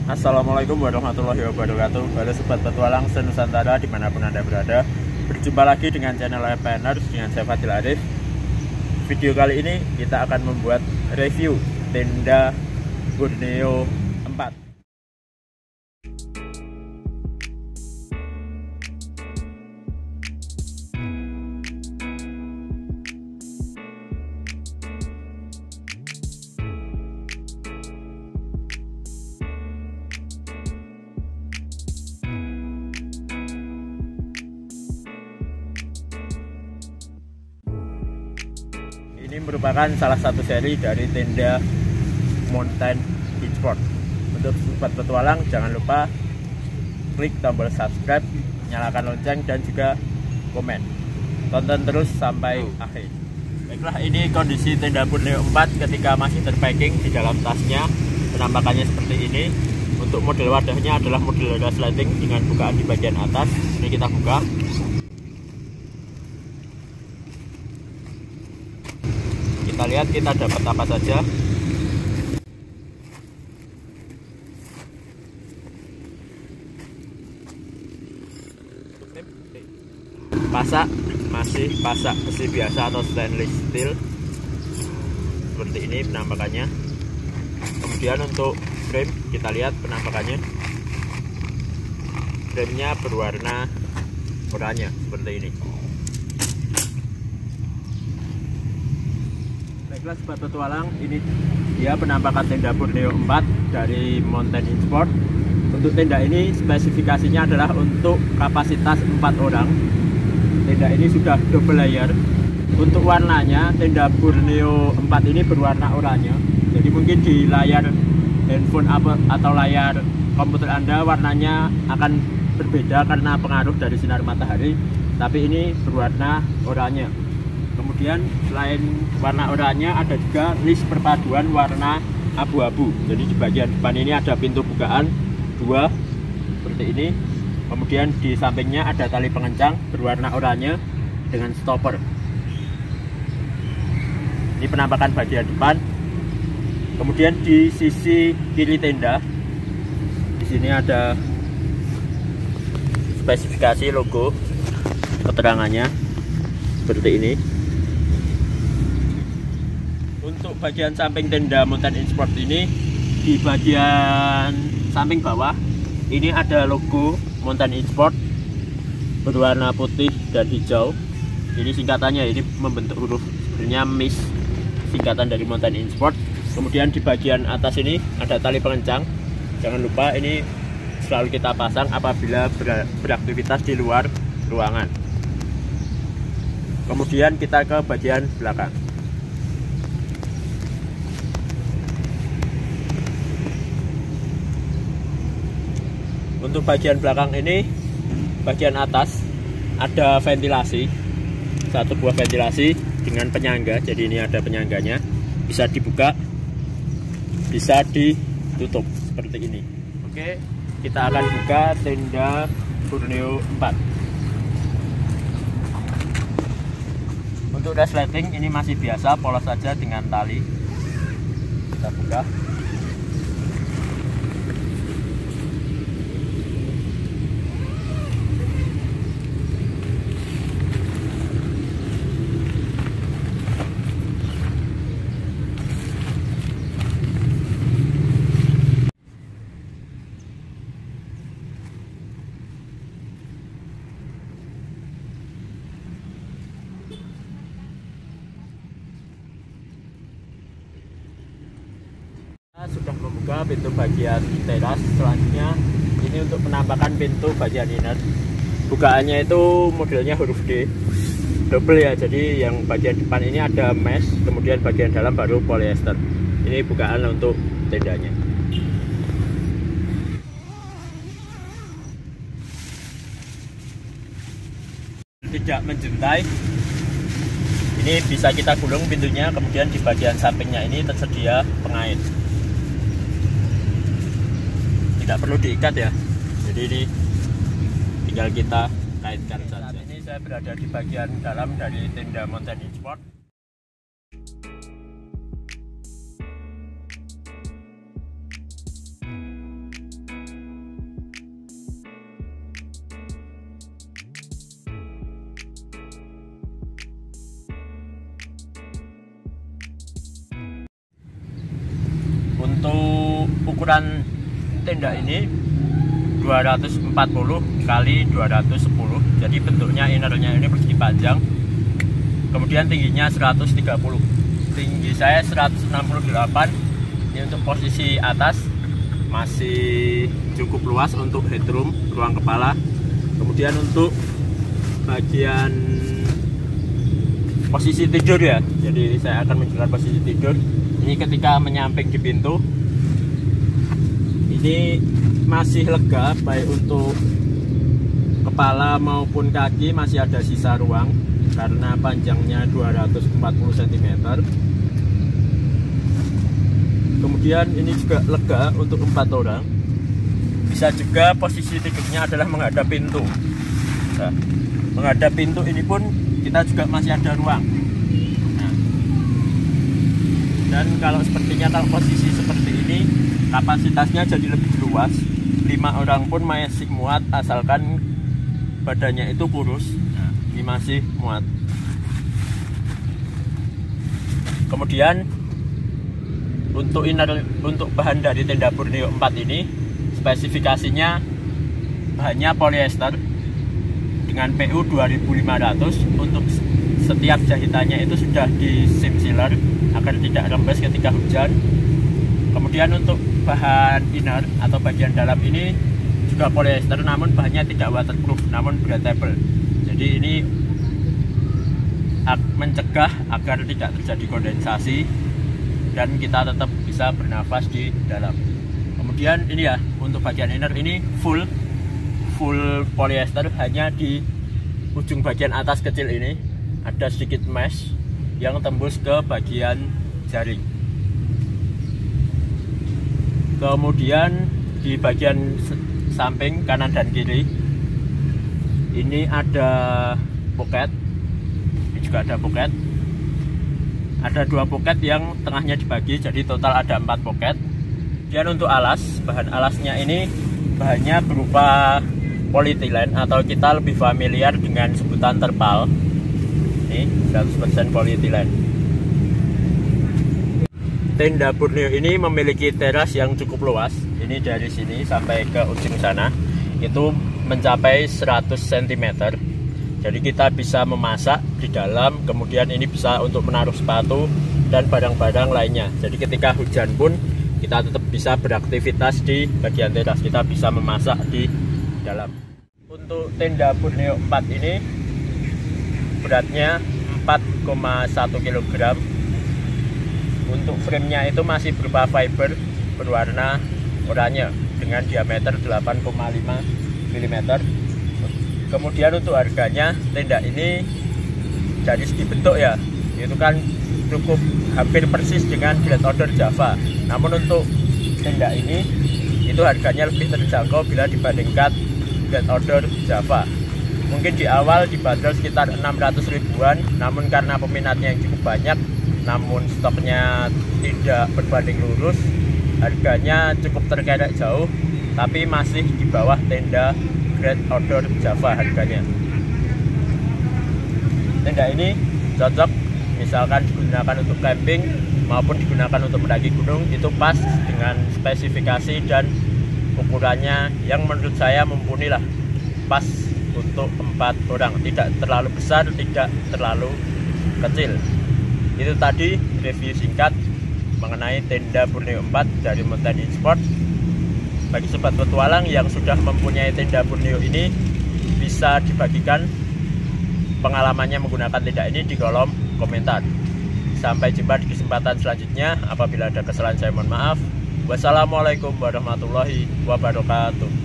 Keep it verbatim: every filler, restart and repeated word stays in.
Assalamualaikum warahmatullahi wabarakatuh. Halo sobat petualang senusantara dimanapun anda berada. Berjumpa lagi dengan channel Epeners dengan saya Fadil Arif. Video kali ini kita akan membuat review tenda Borneo empat. Ini merupakan salah satu seri dari tenda Mountain Sport. Untuk sobat petualang, jangan lupa klik tombol subscribe, nyalakan lonceng dan juga komen. Tonton terus sampai akhir. Baiklah, ini kondisi tenda Borneo empat ketika masih terpacking di dalam tasnya. Penampakannya seperti ini. Untuk model wadahnya adalah model resleting dengan bukaan di bagian atas. Ini kita buka. Kita lihat kita dapat apa saja. Pasak masih pasak besi biasa atau stainless steel seperti ini penampakannya. Kemudian untuk frame kita lihat penampakannya. Framenya berwarna oranye seperti ini. Baiklah sobat petualang, ini dia penampakan tenda Borneo empat dari Mountain Sport. Untuk tenda ini spesifikasinya adalah untuk kapasitas empat orang. Tenda ini sudah double layer. Untuk warnanya tenda Borneo empat ini berwarna oranye. Jadi mungkin di layar handphone atau layar komputer Anda warnanya akan berbeda karena pengaruh dari sinar matahari. Tapi ini berwarna oranye. Kemudian selain warna oranye ada juga list perpaduan warna abu-abu. Jadi di bagian depan ini ada pintu bukaan dua seperti ini. Kemudian di sampingnya ada tali pengencang berwarna oranye dengan stopper. Ini penampakan bagian depan. Kemudian di sisi kiri tenda, di sini ada spesifikasi logo, keterangannya seperti ini. Untuk bagian samping tenda Mountain Sport ini, di bagian samping bawah ini ada logo Mountain Sport berwarna putih dan hijau. Ini singkatannya, ini membentuk huruf sebenarnya M I S, singkatan dari Mountain Sport. Kemudian di bagian atas ini ada tali pengencang. Jangan lupa ini selalu kita pasang apabila ber beraktivitas di luar ruangan. Kemudian kita ke bagian belakang. Untuk bagian belakang ini, bagian atas ada ventilasi, satu buah ventilasi dengan penyangga. Jadi ini ada penyangganya, bisa dibuka, bisa ditutup seperti ini. Oke, kita akan buka tenda Borneo empat. Untuk resleting ini masih biasa, polos saja dengan tali. Kita buka. Sudah membuka pintu bagian teras. Selanjutnya ini untuk penampakan pintu bagian inner. Bukaannya itu modelnya huruf D, double ya. Jadi yang bagian depan ini ada mesh, kemudian bagian dalam baru polyester. Ini bukaan untuk tendanya. Tidak menjuntai. Ini bisa kita gulung pintunya. Kemudian di bagian sampingnya ini tersedia pengait. Tidak perlu diikat ya, jadi ini tinggal kita kaitkan saja. Saat ini saya berada di bagian dalam dari tenda Mountain Sport. Untuk ukuran tenda ini dua ratus empat puluh kali dua ratus sepuluh, jadi bentuknya innernya ini persegi panjang. Kemudian tingginya seratus tiga puluh, tinggi saya seratus enam puluh delapan. Ini untuk posisi atas masih cukup luas untuk headroom, ruang kepala. Kemudian untuk bagian posisi tidur ya, jadi saya akan menunjukkan posisi tidur. Ini ketika menyamping di pintu, ini masih lega, baik untuk kepala maupun kaki masih ada sisa ruang karena panjangnya dua ratus empat puluh sentimeter. Kemudian ini juga lega untuk empat orang. Bisa juga posisi tidurnya adalah menghadap pintu. Nah, menghadap pintu ini pun kita juga masih ada ruang. Nah, dan kalau sepertinya kalau posisi seperti ini kapasitasnya jadi lebih luas. Lima orang pun masih muat asalkan badannya itu kurus. Nah, ini masih muat. Kemudian untuk inner, untuk bahan dari tenda Borneo empat ini spesifikasinya bahannya polyester dengan P U dua ribu lima ratus. Untuk setiap jahitannya itu sudah di seam sealer agar tidak rembes ketika hujan. Kemudian untuk bahan inner atau bagian dalam ini juga polyester, namun bahannya tidak waterproof namun breathable. Jadi ini mencegah agar tidak terjadi kondensasi dan kita tetap bisa bernafas di dalam. Kemudian ini ya, untuk bagian inner ini full full polyester, hanya di ujung bagian atas kecil ini ada sedikit mesh yang tembus ke bagian jaring. Kemudian di bagian samping kanan dan kiri ini ada poket, ini juga ada poket. Ada dua poket yang tengahnya dibagi, jadi total ada empat poket. Dan untuk alas, bahan alasnya ini bahannya berupa polyethylene atau kita lebih familiar dengan sebutan terpal. Ini seratus persen polyethylene. Tenda Borneo ini memiliki teras yang cukup luas. Ini dari sini sampai ke ujung sana itu mencapai seratus sentimeter. Jadi kita bisa memasak di dalam, kemudian ini bisa untuk menaruh sepatu dan barang-barang lainnya. Jadi ketika hujan pun kita tetap bisa beraktivitas di bagian teras, kita bisa memasak di dalam. Untuk tenda Borneo empat ini beratnya empat koma satu kilogram. Untuk framenya itu masih berupa fiber berwarna oranye dengan diameter delapan koma lima milimeter. Kemudian untuk harganya, tenda ini dari segi bentuk ya, itu kan cukup hampir persis dengan Great Order Java. Namun untuk tenda ini itu harganya lebih terjangkau bila dibandingkan Great Order Java. Mungkin di awal dibanderol sekitar enam ratus ribuan, namun karena peminatnya yang cukup banyak, namun stoknya tidak berbanding lurus, harganya cukup terkerek jauh, tapi masih di bawah tenda Great Order Java harganya. Tenda ini cocok misalkan digunakan untuk camping maupun digunakan untuk mendaki gunung, itu pas dengan spesifikasi dan ukurannya yang menurut saya mumpuni lah, pas untuk empat orang, tidak terlalu besar, tidak terlalu kecil. Itu tadi review singkat mengenai tenda Borneo empat dari Mountain Sport. Bagi sobat petualang yang sudah mempunyai tenda Borneo ini, bisa dibagikan pengalamannya menggunakan tenda ini di kolom komentar. Sampai jumpa di kesempatan selanjutnya. Apabila ada kesalahan saya mohon maaf. Wassalamualaikum warahmatullahi wabarakatuh.